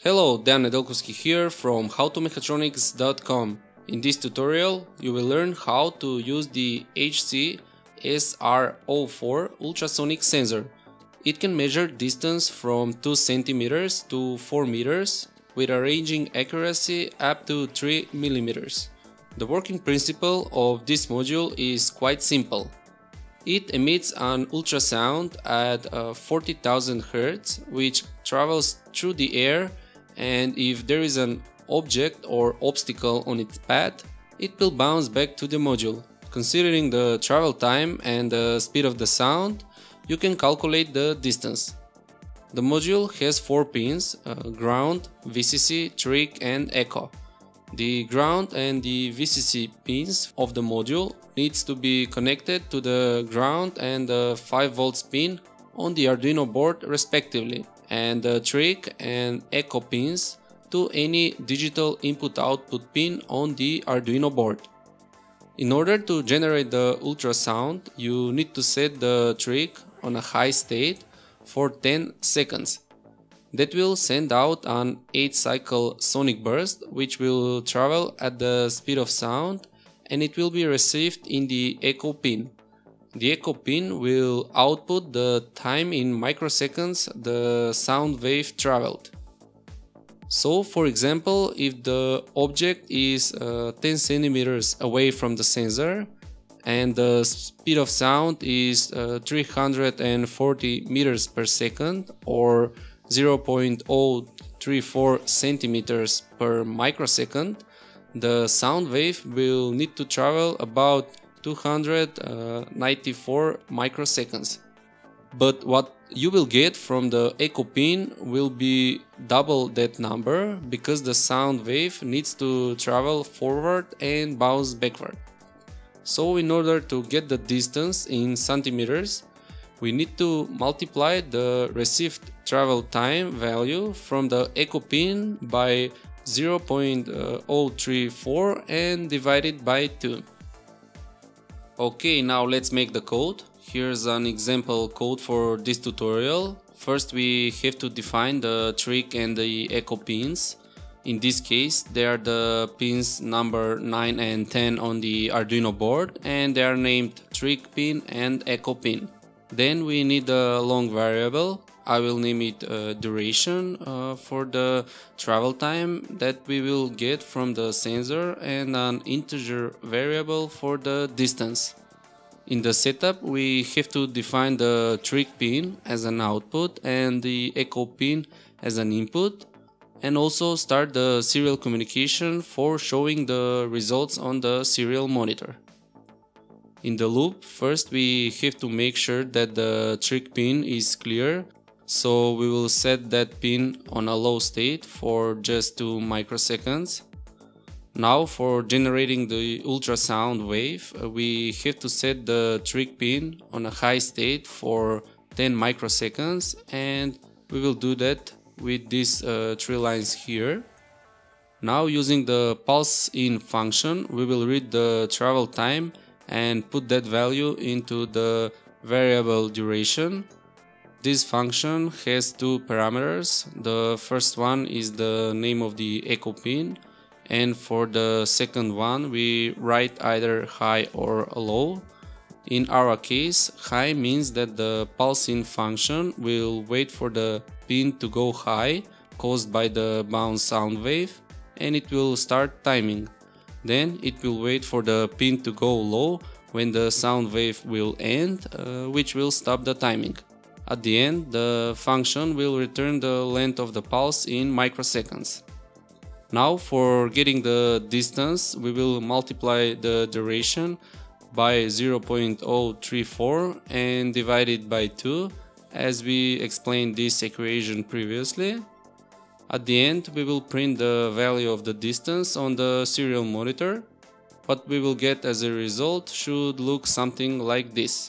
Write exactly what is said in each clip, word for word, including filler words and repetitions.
Hello, Dan Nedelkowski here from how to mechatronics dot com. In this tutorial, you will learn how to use the H C S R zero four ultrasonic sensor. It can measure distance from two centimeters to four meters with a ranging accuracy up to three millimeters. The working principle of this module is quite simple. It emits an ultrasound at uh, forty thousand hertz, which travels through the air, and if there is an object or obstacle on its path, it will bounce back to the module. Considering the travel time and the speed of the sound, you can calculate the distance. The module has four pins: uh, ground, V C C, Trig and echo. The ground and the V C C pins of the module needs to be connected to the ground and the five volts pin on the Arduino board respectively, and the Trig and echo pins to any digital input-output pin on the Arduino board. In order to generate the ultrasound, you need to set the Trig on a high state for ten seconds. That will send out an eight cycle sonic burst, which will travel at the speed of sound, and it will be received in the echo pin. The echo pin will output the time in microseconds the sound wave traveled. So, for example, if the object is uh, ten centimeters away from the sensor and the speed of sound is uh, three hundred forty meters per second or zero point zero three four centimeters per microsecond, the sound wave will need to travel about two hundred ninety-four microseconds. But what you will get from the echo pin will be double that number, because the sound wave needs to travel forward and bounce backward. So in order to get the distance in centimeters, we need to multiply the received travel time value from the echo pin by zero point zero three four and divide it by two. Okay, now let's make the code. Here's an example code for this tutorial. First, we have to define the Trig and the echo pins. In this case, they are the pins number nine and ten on the Arduino board, and they are named Trig pin and echo pin. Then we need a long variable. I will name it uh, duration uh, for the travel time that we will get from the sensor, and an integer variable for the distance. In the setup, we have to define the Trig pin as an output and the echo pin as an input, and also start the serial communication for showing the results on the serial monitor. In the loop, first we have to make sure that the Trig pin is clear, so we will set that pin on a low state for just two microseconds. Now, for generating the ultrasound wave, we have to set the Trig pin on a high state for ten microseconds, and we will do that with these uh, three lines here. Now, using the pulse in function, we will read the travel time and put that value into the variable duration. This function has two parameters. The first one is the name of the echo pin, and for the second one we write either high or low. In our case, high means that the pulse in function will wait for the pin to go high, caused by the bounce sound wave, and it will start timing. Then it will wait for the pin to go low when the sound wave will end, uh, which will stop the timing. At the end, the function will return the length of the pulse in microseconds. Now, for getting the distance, we will multiply the duration by zero point zero three four and divide it by two, as we explained this equation previously. At the end, we will print the value of the distance on the serial monitor. What we will get as a result should look something like this.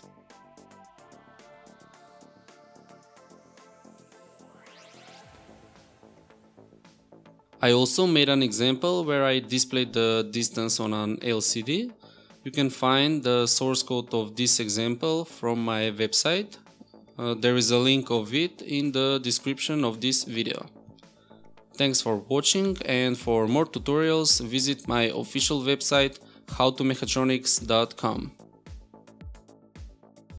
I also made an example where I displayed the distance on an L C D. You can find the source code of this example from my website. Uh, there is a link of it in the description of this video. Thanks for watching, and for more tutorials visit my official website how to mechatronics dot com.